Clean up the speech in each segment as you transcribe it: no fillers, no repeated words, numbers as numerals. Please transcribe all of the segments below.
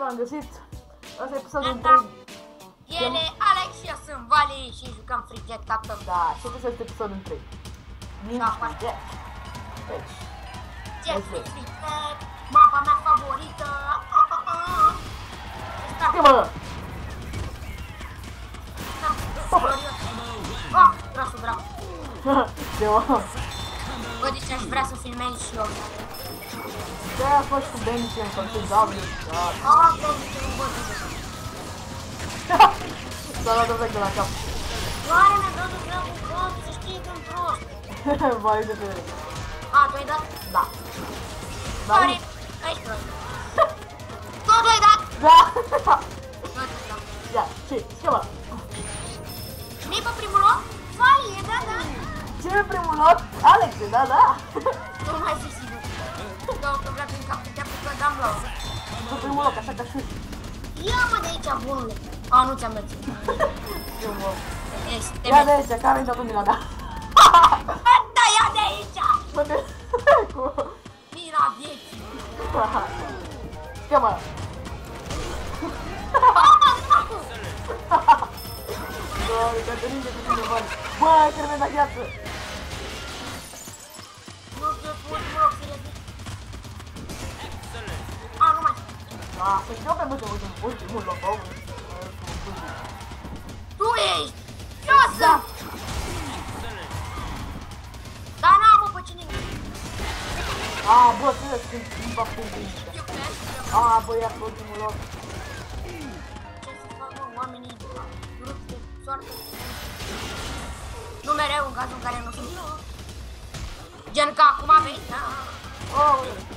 am găsit. Asta e episodul 3. Ele, Alex și eu sunt Vali și jucăm Free Jet Captain. Da, și asta este episodul 3. Din Free Jet. Deci. Jet Free Jet, mapa mea favorită. Schimbă! Oh, brasul dracu. Ce mă? Bă, deci aș vrea să filmez și eu. Ce-aia faci cu Benji în conțit W? Ah, Benji, nu văd de ce. S-a luat o veche la cap. Doare mi-a dat de dracu cap, să știi că-mi prost. Vai de pe... A, tu ai dat? Da. Doare, aici prost. Tot ai dat? Da! Tot ai dat. Ia, ce? Schimbă! Nu-i pe primul loc? Vali, e da, da. Ce e primul loc? Alex, da, da! Nu mai fi sigur. Două că vreau prin cap, te-a pus dam la ăla. Pe primul loc, așa ca și... Ia-mă de aici, bunule. A, nu ți-am dat. Ce mă? Este, Ia de aici, care-i dat mila mea? da, ia de aici! Bă, de... Cu... Mira vieții. Schimbă! Doamne, Caterin de cu tine, bani! Bă, trebuie la gheață! Nu știu, mă rog să ridic. A, nu mai. Da, să știu pe mult, ultimul loc, bă! Tu ești! Eu sunt! Dar n-am pe cine. A, bă, trebuie să schimb fac cu bine. Eu cresc. A, bă, ia pe ultimul loc. Ce să fac, mă, oamenii grup de soartă. Nu mereu în cazul în care nu sunt. Gen ca acum vezi, da? Oh,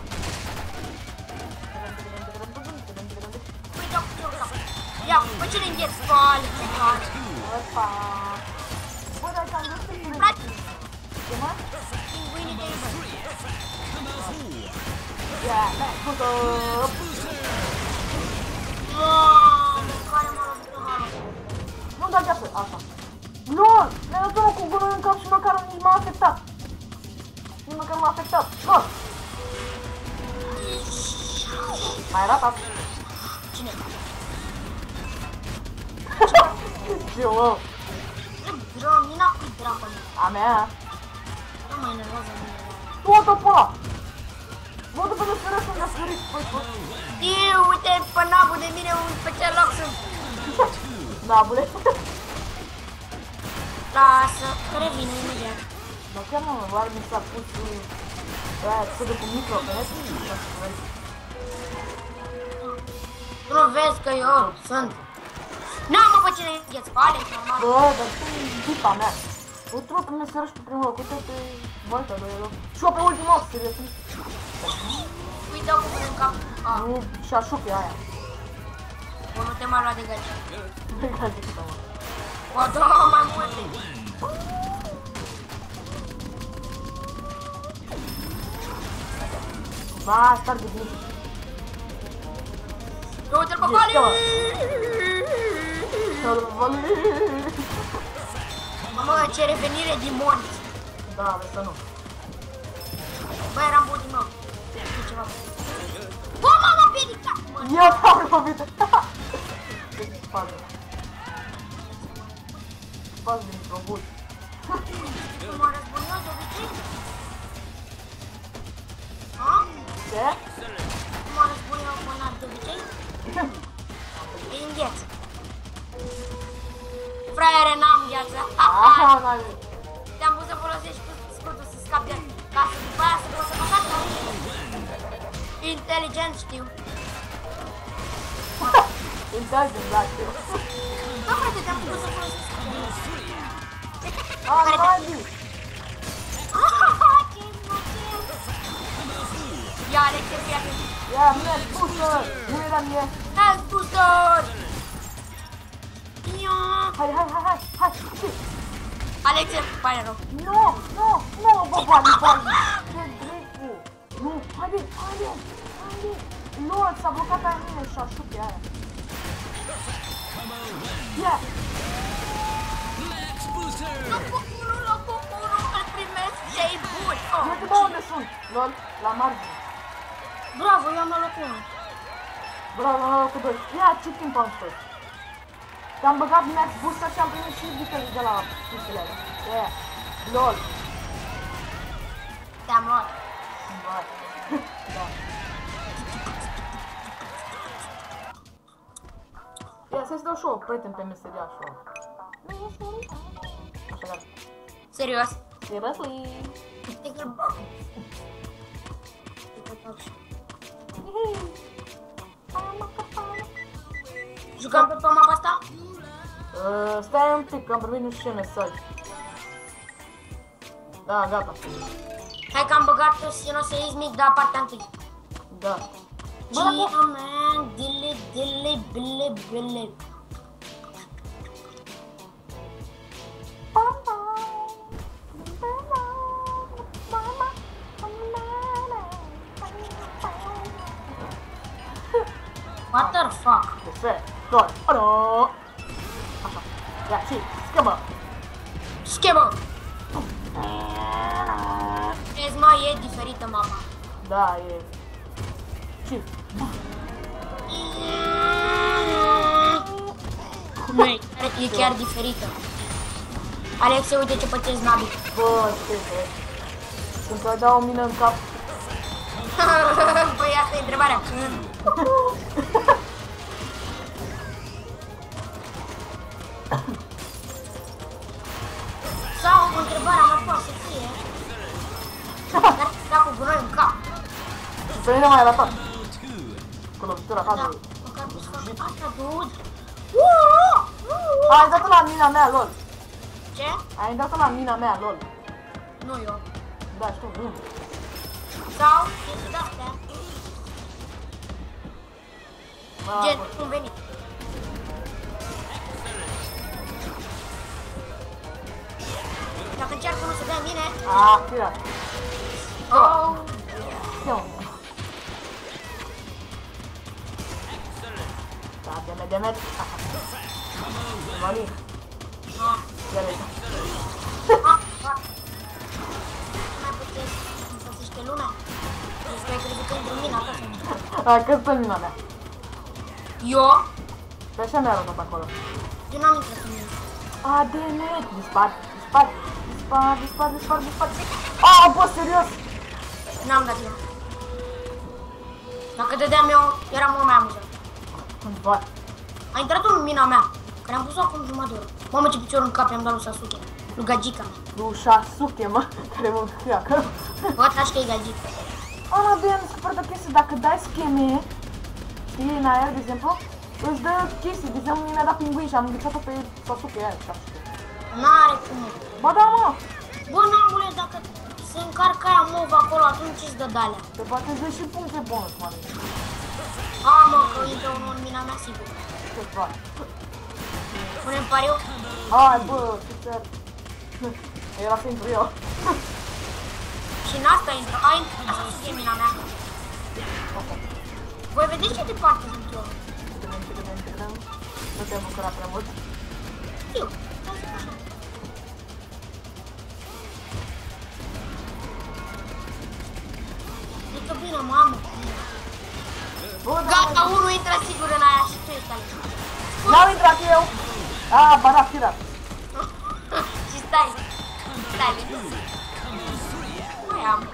Uite-o cu ce urcă. Ia, pe cine îngheț? Scoale, scoale. opa! Bă, dar ți-am găsit prin... Frate, Ce, mă? pinguinii de aici. Ia, puto! Doamne, care m-a lovit în halul. Nu da gheață, asta. Nu! Mi-a dat unul cu gunoi în cap și măcar nici m-a afectat. Nici măcar m-a afectat. Gol! Mai ratat. Cine? Ce, mă? Romina cu dracu. A mea. Nu mă enervează mine. Toată pe ăla! Mă duc pe desferă să mi-a sfârit. Păi, păi. Știu, uite pe nabul de mine pe ce loc sunt. Nabule. Lasă, revine imediat. Dar chiar mă, oare mi s-a pus aia țădă cu micro, pe net? Tu nu vezi că eu sunt. N-am mă pe cine îngheț, Alex, normal. Bă, dar tu e tipa mea. Uite-mă pe mine sărăși pe primul loc, uite pe Volta, doi loc. Și eu pe ultimul loc, serios. Uite-o cu mine în cap. Ah, Nu, și așup e aia. bă, nu te mai lua de găci. Nu-i ca de câtă, mă. Bă, două mai multe. Ba, star de bine. Du-te-l pe Vali! Mamă, ce revenire din morți. Da, vezi să nu. Bă, eram bun din nou. E ceva. Bă, m-am împiedicat, mă! Ia, s-a lovit. Ce fază? Fază de microbus. Nu mă răzbun eu de obicei? Ha? Ce? Nu mă răzbun eu până de obicei? E îngheț. Fraiere, n-am gheață. Aha, n-ai. Te-am pus să folosești scutul să scapi de ca să după aia să poți să păcați la mine. Inteligent știu. Inteligent, da, știu. Da, frate, te-am pus să folosești scutul. A, n-ai zis. Ce inocent. Ia, Alex, fii atent. Ia, mie, booster! Nu era mie! Hai, booster! Ia. Hai, și! Alex, pare rău. Nu, bă, bani, ce dracu! Nu, haide! Lord, s-a blocat pe mine și așupe aia. Ia! Locul 1, îl primesc cei buni. Uite, bă, unde sunt? Lol, la margine. Bravo, eu am la locul 1. Bravo, cu 2. Ia, ce timp am stat? Te-am băgat Max Booster și am primit și vitele de la chestiile alea. Yeah. LOL. Te-am luat. Da. Ia, să-ți dau și eu, prieten pe meseria și eu. Așa, gata. Serios. Seriously. Jucăm pe mapa asta? Stai un pic, că am primit nu știu ce mesaj. Da, gata. Hai că am băgat sinoseismic, dar partea întâi. Da. Man, dile. What the fuck? Perfect. Doi. Alo. Așa. Ia, și, schimbă. Schimbă! Vezi, mă, e diferită mapa. Da, e... Și. Nu, e chiar diferită. Alexe, uite ce pățesc nabii. Bă, stai. Când te dau o mină în cap. Păi asta e întrebarea. Când? Sau întrebarea mă poate să fie. Dar da cu gunoi în cap. Pe mine mai arătat. Cu lovitura ta Da, de... măcar nu-ți fac asta, dude. Ai dat-o la mina mea, lol. Ce? Ai dat-o la mina mea, lol. Nu eu. Da, știu, bine. Sau chestii de-astea. Gen, cum veni. Dacă încearcă nu se dă în mine. Tirat. Oh. Ia-o. Da, demet. Mami. Ia vezi. Mai puteți să-mi pățește lumea? Deci că ai crezut că intru în mine, așa sunt. Că stă mina mea. Eu? Pe așa mi-a arătat acolo. Eu n-am intrat în mine. Demet. Dispar. Bă, serios. N-am dat eu. Dacă dădeam eu, era mult mai amuzant. Bă. A intrat în mina mea, care am pus-o acum jumătate de oră. Mamă, ce picior în cap i-am dat lui Sasuke. Lui Gagica. Lui Sasuke, mă, care mă creacă. Bă, taci că e Gagica. Ana, bine, mi se pare de chestie, dacă dai scheme, știi, în aer, de exemplu, îți dă chestii, de exemplu, mi-a dat pinguin și am înghețat-o pe Sasuke aia, Sasuke. N-are cum. Ba da, mă! Bă, n-ambule, dacă se încarcă aia mov acolo, atunci îți dă de-alea. Te poate să și puncte bonus, mă. Mă, că intră unul în mina mea, sigur. Ce faci? Punem pariu? Hai, bă, ce cer. Era să intru eu. Și în asta intră. Așa să fie mina mea. Voi vedeți ce departe sunt eu? Nu te-am bucurat prea mult. Știu. Zică bine, mamă. Gata, unul intră sigur în aia și tu ești ales. N-am intrat eu! Ba da, tirat. Și stai. Liniște. Mai am.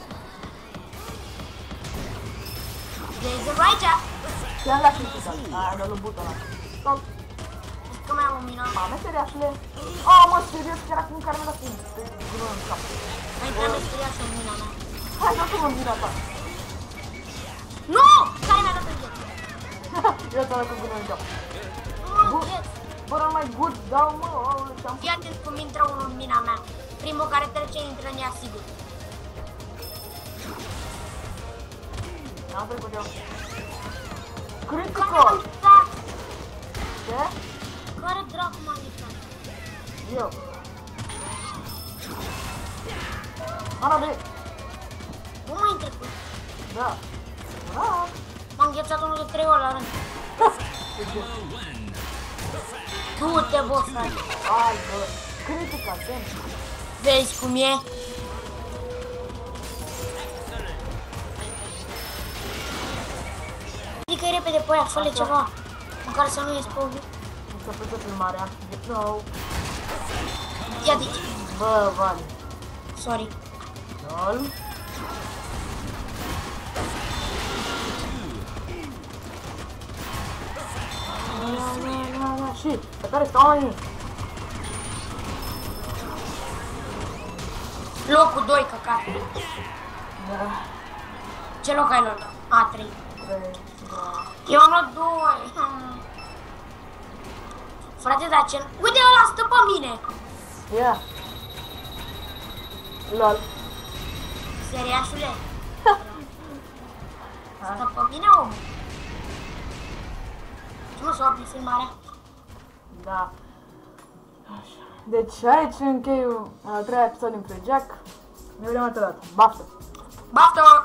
Laser aici. Te-am dat și tirat. Ai dat lui butonul ăla. Stop. Că mai am o mină. Meseriașule. Mă, serios, chiar acum care mi-a dat cu gură în cap. Mai intrat meseriașul în mina mea. Hai, dați-mă în mina ta. Nu! Care mi-a dat în gheț? Eu ți-am dat cu gură în cap. Nu, gheț. Bă, mai good, dau, mă, ce-am... Fii atent cum intră unul în mina mea. Primul care trece intră în ea sigur. N-am trecut eu. Care Critical! m-a intrat? Ce? Care dracu m-a intrat? Eu. Ana, bine. Nu m-a intrat. Da. Da. M-a înghețat unul de 3 ori la rând. Du-te, bă, frate. Hai, bă. Critical, damn. Vezi cum e? ridică-i repede pe aia, fă-le ceva. Măcar să nu ies pe ochi. Începește filmarea. Din nou. Ia de aici. Bă, Vali. Sorry. Lol. Și, pe care stau aici? Locul 2, căcat. Da. Ce loc ai luat? A, 3. Da. Eu am luat 2. Frate, dar ce... Uite, ăla stă pe mine. Ia. Lol. Seriașule? Stă pe mine, om? Ce mă, s-a oprit filmarea? Da. Așa. Deci aici închei al treia episod din Free Jack. Ne vedem altă dată. Baftă! Baftă!